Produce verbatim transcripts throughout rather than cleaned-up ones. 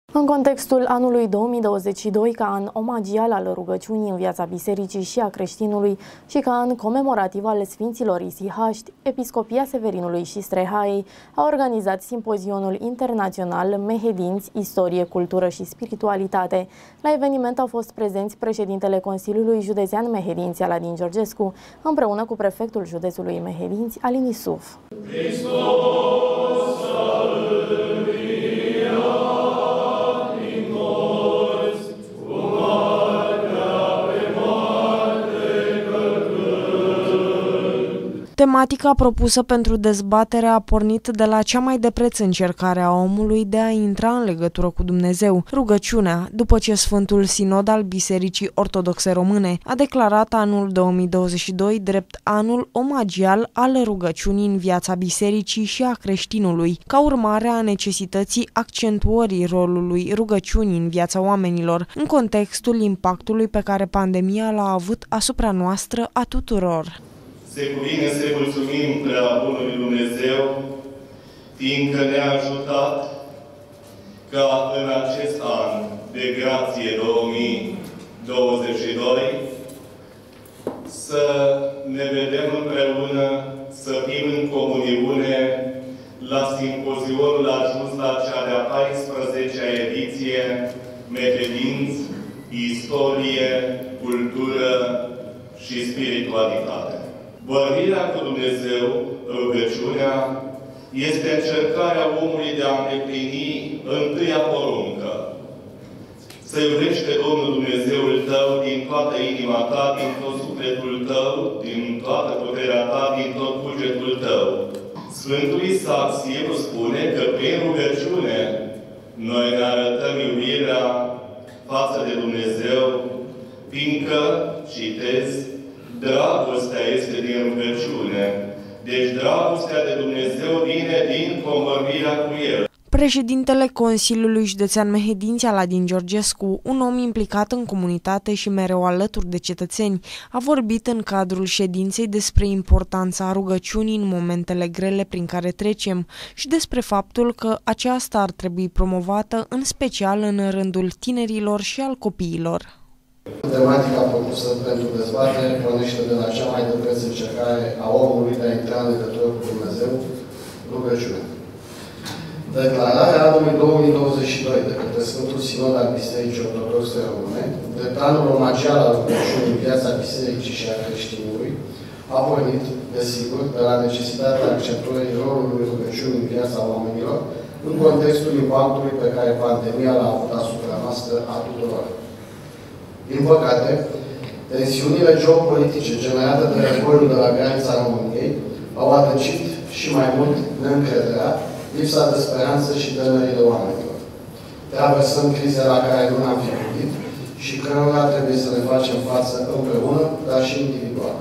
În contextul anului două mii douăzeci și doi, ca an omagial al rugăciunii în viața bisericii și a creștinului și ca an comemorativ al Sfinților Isihaști, Episcopia Severinului și Strehaiei a organizat simpozionul internațional Mehedinți, Istorie, Cultură și Spiritualitate. La eveniment au fost prezenți președintele Consiliului Județean Mehedinți, Aladin Georgescu, împreună cu prefectul județului Mehedinți, Alin Isuf. Tematica propusă pentru dezbatere a pornit de la cea mai de preț încercare a omului de a intra în legătură cu Dumnezeu, rugăciunea, după ce Sfântul Sinod al Bisericii Ortodoxe Române a declarat anul două mii douăzeci și doi drept anul omagial al rugăciunii în viața bisericii și a creștinului, ca urmare a necesității accentuării rolului rugăciunii în viața oamenilor, în contextul impactului pe care pandemia l-a avut asupra noastră a tuturor. Se cuvine să mulțumim prea bunului Dumnezeu, fiindcă ne-a ajutat ca în acest an de grație două mii douăzeci și doi să ne vedem împreună, să fim în comuniune la simpozionul ajuns la cea de-a paisprezecea ediție Mehedinți, Istorie, Cultură și Spiritualitate. Vorbirea cu Dumnezeu, rugăciunea, este încercarea omului de a îndeplini întâia poruncă. Să iubești pe Domnul Dumnezeul tău din toată inima ta, din tot sufletul tău, din toată puterea ta, din tot cugetul tău. Sfântul Isaac Sirul spune că prin rugăciune noi ne arătăm iubirea față de Dumnezeu, fiindcă, citez, dragostea este din rugăciune. Deci dragostea de Dumnezeu vine din convorbirea cu El. Președintele Consiliului Județean Mehedinți, Aladin Georgescu, un om implicat în comunitate și mereu alături de cetățeni, a vorbit în cadrul ședinței despre importanța rugăciunii în momentele grele prin care trecem și despre faptul că aceasta ar trebui promovată în special în rândul tinerilor și al copiilor. Tematica propusă pentru dezbatere pornește de la cea mai de preț încercare a omului de a intra în legătură cu Dumnezeu, rugăciunea. Declararea anului două mii douăzeci și doi de către Sfântul Sinod al Bisericii Ortodoxe Române, drept anul omagial al rugăciunii în viața Bisericii și a creștinului, a pornit, desigur, de la necesitatea accentuării rolului rugăciunii în viața oamenilor, în contextul impactului pe care pandemia l-a avut asupra noastră a tuturor. Din păcate, tensiunile geopolitice generate de războiul de la granița României au adâncit și mai mult neîncrederea, lipsa de speranță și temerile oamenilor. Traversăm crize la care nu ne-am fi gândit și cărora trebuie să ne facem față împreună, dar și individual.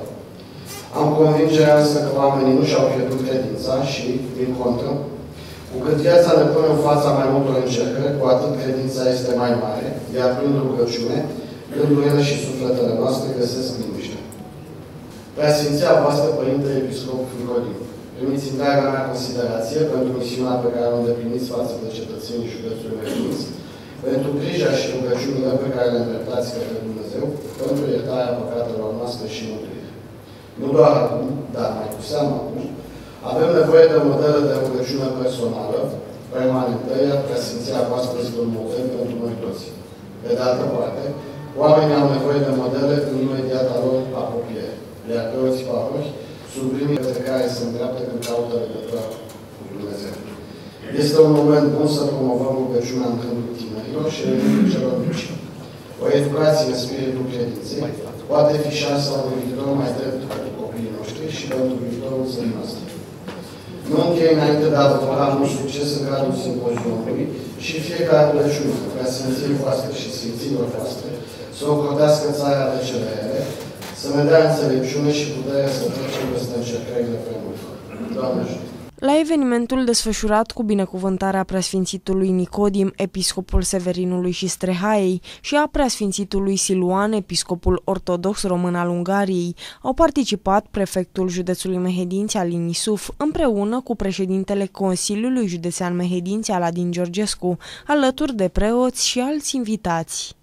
Am convingerea însă că oamenii nu și-au pierdut credința și, din contră, cu cât viața ne pune în fața mai multor încercări, cu atât credința este mai mare, iar prin rugăciune, gândurile și sufletele noastre găsesc liniște. Preasfinția voastră, Părinte Episcop Frigorin, primiți întreaga mea considerație pentru misiunea pe care o îndepliniți față de cetățenii județului Mehedinți, pentru grija și rugăciunile pe care le îndreptați către Dumnezeu, pentru iertarea păcatelor noastre și mântuire. Nu doar acum, dar mai cu seamă acum, avem nevoie de modele de rugăciune personală, permanentă, iar preasfinția voastră este un model pentru noi toți. Pe de altă parte, oamenii au nevoie de modele în imediata lor apropiere, iar preoții parohi sunt primii către care se îndreaptă când caută legătura cu Dumnezeu. Este un moment bun să promovăm rugăciunea în rândul tinerilor și în rândul celor mici. O educație în spiritul credinței poate fi șansa unui viitor mai drept pentru copiii noștri și pentru viitorul țării noastre. Nu închei înainte de a vă ura mult succes în cadrul simpozionului și fiecare rugăciune, preasfinției voastre și sfinților voastre, să ocrotească țara de cele rele, să ne dea înțelepciune și putere să trecem peste încercările pe mult. Doamne ajută! La evenimentul desfășurat cu binecuvântarea preasfințitului Nicodim, episcopul Severinului și Strehaiei, și a preasfințitului Siluan, episcopul ortodox român al Ungariei, au participat prefectul județului Mehedinți Alin Isuf, împreună cu președintele Consiliului Județean Mehedinți Aladin Georgescu, alături de preoți și alți invitați.